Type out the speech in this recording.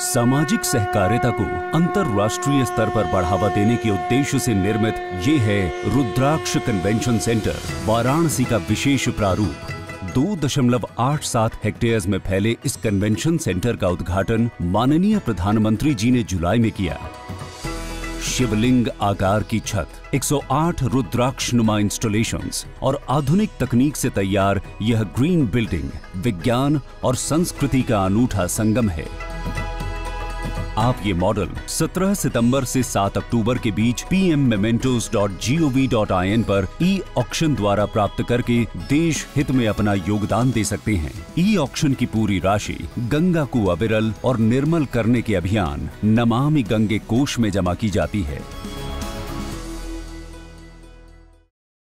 सामाजिक सहकारिता को अंतर्राष्ट्रीय स्तर पर बढ़ावा देने के उद्देश्य से निर्मित ये है रुद्राक्ष कन्वेंशन सेंटर, वाराणसी का विशेष प्रारूप। 2.87 हेक्टेयर्स में फैले इस कन्वेंशन सेंटर का उद्घाटन माननीय प्रधानमंत्री जी ने जुलाई में किया। शिवलिंग आकार की छत, 108 रुद्राक्ष नुमा इंस्टॉलेशंस और आधुनिक तकनीक से तैयार यह ग्रीन बिल्डिंग विज्ञान और संस्कृति का अनूठा संगम है। आप ये मॉडल 17 सितंबर से 7 अक्टूबर के बीच pmmementos.gov.in पर ई-ऑक्शन द्वारा प्राप्त करके देश हित में अपना योगदान दे सकते हैं। ई-ऑक्शन की पूरी राशि गंगा को अविरल और निर्मल करने के अभियान नमामि गंगे कोष में जमा की जाती है।